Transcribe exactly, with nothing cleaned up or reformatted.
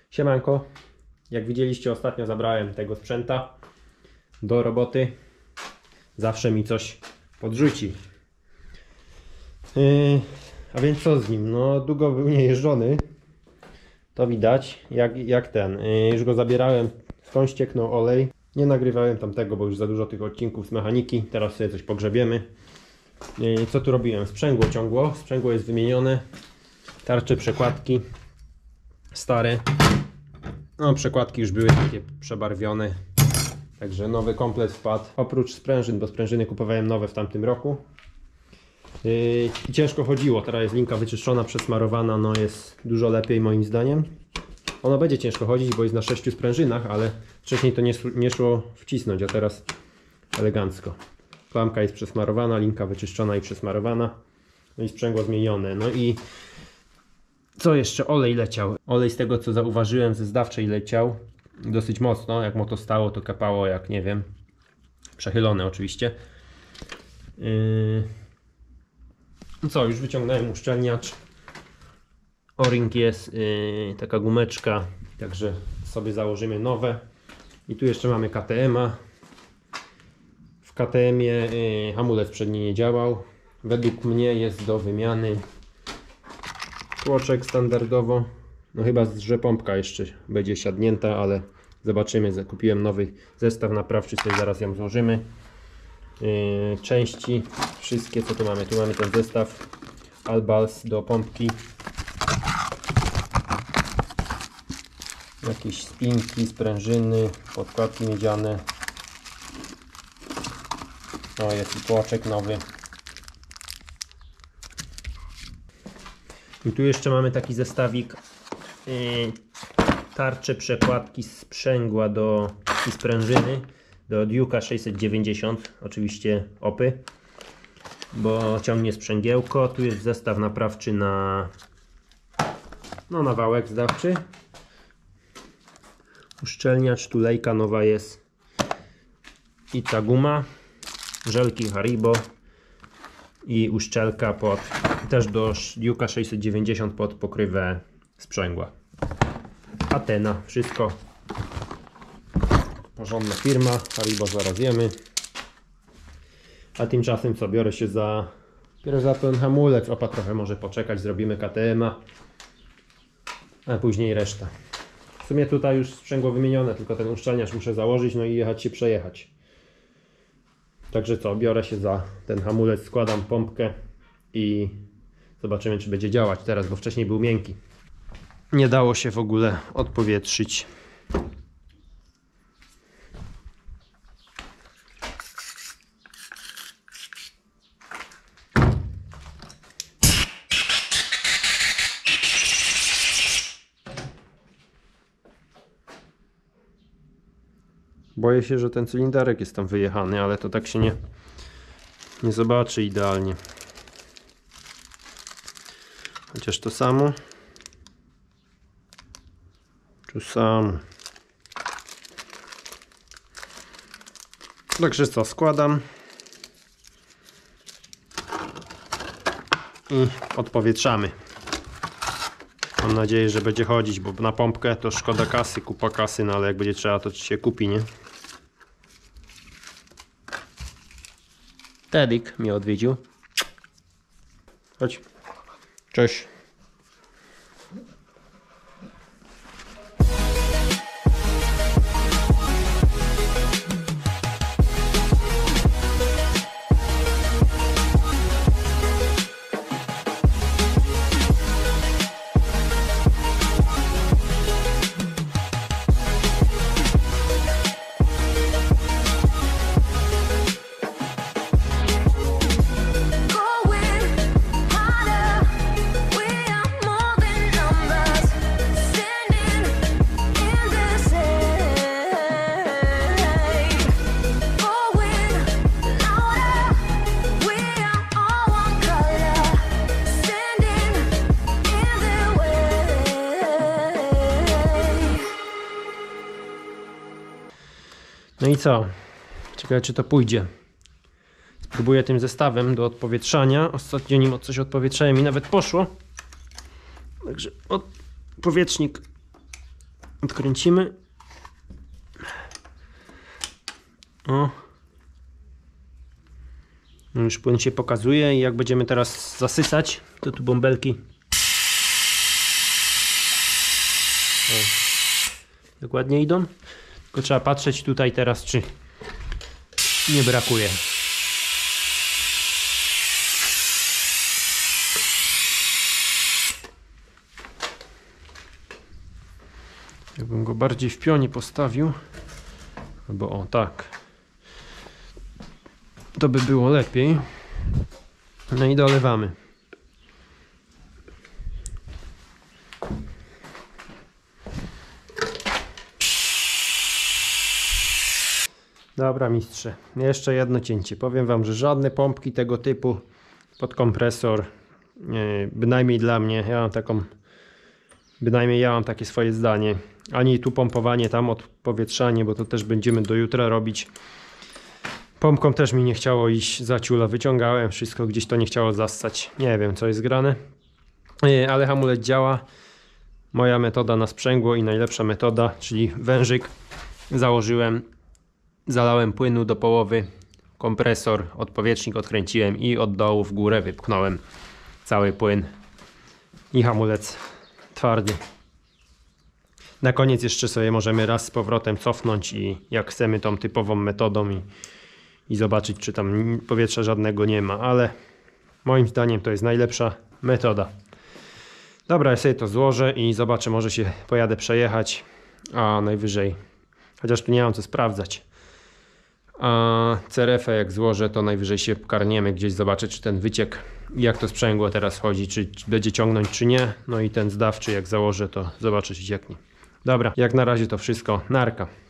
Siemanko, jak widzieliście, ostatnio zabrałem tego sprzęta do roboty. Zawsze mi coś podrzuci. Yy, a więc co z nim? No długo był niejeżdżony. To widać, jak, jak ten. Yy, już go zabierałem, skąd ścieknął olej. Nie nagrywałem tamtego, bo już za dużo tych odcinków z mechaniki. Teraz sobie coś pogrzebiemy. Yy, co tu robiłem? Sprzęgło ciągło. Sprzęgło jest wymienione. Tarcze, przekładki stare. No, przekładki już były takie przebarwione. Także nowy komplet wpadł. Oprócz sprężyn, bo sprężyny kupowałem nowe w tamtym roku. Yy, I ciężko chodziło. Teraz jest linka wyczyszczona, przesmarowana. No jest dużo lepiej moim zdaniem. Ono będzie ciężko chodzić, bo jest na sześciu sprężynach, ale wcześniej to nie, nie szło wcisnąć, a teraz elegancko. Klamka jest przesmarowana, linka wyczyszczona i przesmarowana. No i sprzęgło zmienione. No i co jeszcze? Olej leciał. Olej, z tego co zauważyłem, ze zdawczej leciał dosyć mocno. Jak mu to stało, to kapało jak nie wiem. Przechylone oczywiście. Yy... No co, już wyciągnąłem uszczelniacz. O-ring jest, yy, taka gumeczka. Także sobie założymy nowe. I tu jeszcze mamy K T M-a. W K T M-ie yy, hamulec przedni nie działał. Według mnie jest do wymiany tłoczek standardowo. No chyba, że pompka jeszcze będzie siadnięta, ale zobaczymy. Zakupiłem nowy zestaw naprawczy, sobie zaraz ją złożymy. Yy, części wszystkie, co tu mamy? Tu mamy ten zestaw Albals do pompki. Jakieś spinki, sprężyny, podkładki miedziane. O, jest i tłoczek nowy. I tu jeszcze mamy taki zestawik yy, tarcze, przekładki, sprzęgła do i sprężyny do Duke'a sześćset dziewięćdziesiąt, oczywiście opy, bo ciągnie sprzęgiełko. Tu jest zestaw naprawczy na no na wałek zdawczy. Uszczelniacz, tulejka nowa jest i ta guma, żelki Haribo i uszczelka pod, też do Duke'a sześćset dziewięćdziesiąt pod pokrywę sprzęgła. Atena, wszystko porządna firma, Haribo zaraz jemy. A tymczasem co, biorę się za biorę za ten hamulec. Opa, trochę może poczekać, zrobimy K T M-a, a później reszta. W sumie tutaj już sprzęgło wymienione, tylko ten uszczelniacz muszę założyć, no i jechać się przejechać. Także co, biorę się za ten hamulec, składam pompkę i zobaczymy, czy będzie działać teraz, bo wcześniej był miękki. Nie dało się w ogóle odpowietrzyć. Boję się, że ten cylinderek jest tam wyjechany, ale to tak się nie, nie zobaczy idealnie. Chociaż to samo. To samo. Także co, składam i odpowietrzamy. Mam nadzieję, że będzie chodzić, bo na pompkę to szkoda kasy, kupa kasy, no ale jak będzie trzeba, to się kupi, nie? Tedik mnie odwiedził. Chodź. Cześć. No i co? Ciekawe, czy to pójdzie. Spróbuję tym zestawem do odpowietrzania. Ostatnio nim coś odpowietrzałem i nawet poszło. Także odpowietrznik Odkręcimy. O. No już płyn się pokazuje i jak będziemy teraz zasysać, to tu bąbelki. O. Dokładnie idą. Tylko trzeba patrzeć tutaj teraz, czy nie brakuje. Jakbym go bardziej w pionie postawił, albo o tak, to by było lepiej. No i dolewamy. Dobra mistrze, jeszcze jedno cięcie. Powiem wam, że żadne pompki tego typu pod kompresor, nie, bynajmniej dla mnie, ja mam taką, bynajmniej ja mam takie swoje zdanie, ani tu pompowanie, tam odpowietrzanie, bo to też będziemy do jutra robić. Pompką też mi nie chciało iść za ciula, wyciągałem wszystko, gdzieś to nie chciało zassać. Nie wiem, co jest grane, ale hamulec działa. Moja metoda na sprzęgło i najlepsza metoda, czyli wężyk. Założyłem, zalałem płynu do połowy, kompresor, odpowietrznik odkręciłem i od dołu w górę wypchnąłem cały płyn i hamulec twardy. Na koniec jeszcze sobie możemy raz z powrotem cofnąć i jak chcemy tą typową metodą i, i zobaczyć, czy tam powietrza żadnego nie ma, ale moim zdaniem to jest najlepsza metoda. Dobra, ja sobie to złożę i zobaczę, może się pojadę przejechać, a najwyżej, chociaż tu nie mam co sprawdzać. A cerefę jak złożę, to najwyżej się karniemy gdzieś, zobaczę, czy ten wyciek, jak to sprzęgło teraz chodzi, czy, czy będzie ciągnąć, czy nie. No i ten zdawczy jak założę, to zobaczę, czy cieknie. Dobra, jak na razie to wszystko. Narka.